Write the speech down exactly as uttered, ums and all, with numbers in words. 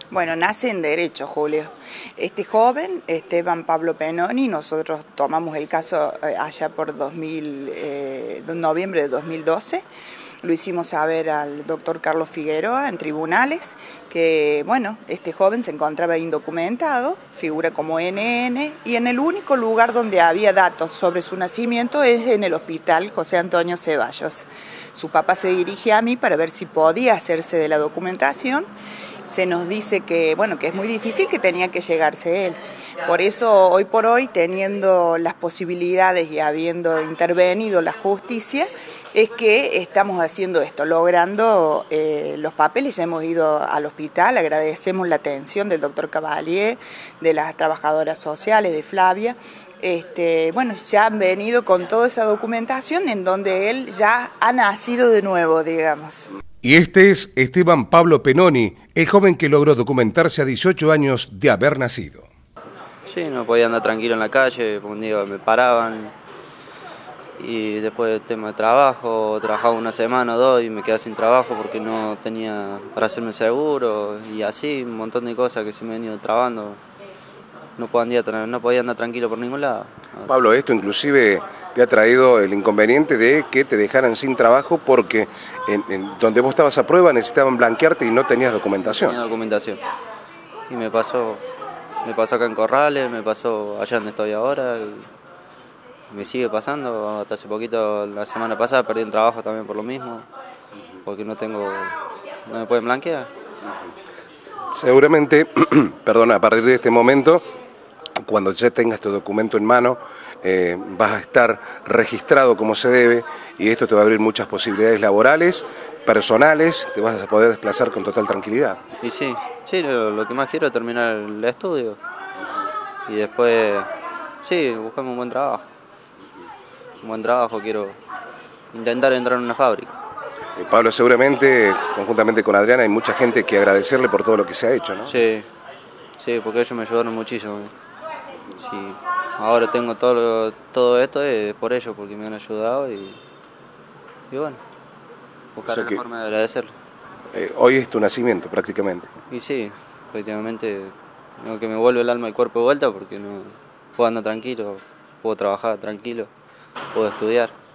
Bueno, nace en Derecho, Julio. Este joven, Esteban Pablo Penoni, nosotros tomamos el caso allá por dos mil, eh, noviembre de dos mil doce. Lo hicimos saber al doctor Carlos Figueroa en tribunales, que bueno, este joven se encontraba indocumentado, figura como N N, y en el único lugar donde había datos sobre su nacimiento es en el hospital José Antonio Ceballos. Su papá se dirige a mí para ver si podía hacerse de la documentación. Se nos dice que, bueno, que es muy difícil, que tenía que llegarse él. Por eso, hoy por hoy, teniendo las posibilidades y habiendo intervenido la justicia, es que estamos haciendo esto, logrando eh, los papeles. Hemos ido al hospital, agradecemos la atención del doctor Cavalier, de las trabajadoras sociales, de Flavia. Este, bueno, ya han venido con toda esa documentación en donde él ya ha nacido de nuevo, digamos. Y este es Esteban Pablo Penoni, el joven que logró documentarse a dieciocho años de haber nacido. Sí, no podía andar tranquilo en la calle, un día me paraban y después del tema de trabajo, trabajaba una semana o dos y me quedaba sin trabajo porque no tenía para hacerme seguro y así, un montón de cosas que se me han ido trabando. No podía, no podía andar tranquilo por ningún lado. Pablo, esto inclusive te ha traído el inconveniente de que te dejaran sin trabajo porque en, en donde vos estabas a prueba necesitaban blanquearte y no tenías documentación. No tenía documentación. Y me pasó, me pasó acá en Corrales, me pasó allá donde estoy ahora. Me sigue pasando, hasta hace poquito, la semana pasada, perdí un trabajo también por lo mismo, porque no tengo, no me pueden blanquear. Seguramente, perdona, a partir de este momento, cuando ya tengas tu documento en mano, eh, vas a estar registrado como se debe y esto te va a abrir muchas posibilidades laborales, personales, te vas a poder desplazar con total tranquilidad. Y sí, sí, lo, lo que más quiero es terminar el estudio y después, sí, buscarme un buen trabajo. Un buen trabajo, quiero intentar entrar en una fábrica. Eh, Pablo, seguramente, conjuntamente con Adriana, hay mucha gente que agradecerle por todo lo que se ha hecho, ¿no? Sí, sí, porque ellos me ayudaron muchísimo. Sí, ahora tengo todo, todo esto es por ellos, porque me han ayudado y, y bueno, buscar o sea la forma de agradecerlo. Eh, hoy es tu nacimiento, prácticamente. Y sí, prácticamente, no, que me vuelve el alma y el cuerpo de vuelta porque no puedo andar tranquilo, puedo trabajar tranquilo, puedo estudiar.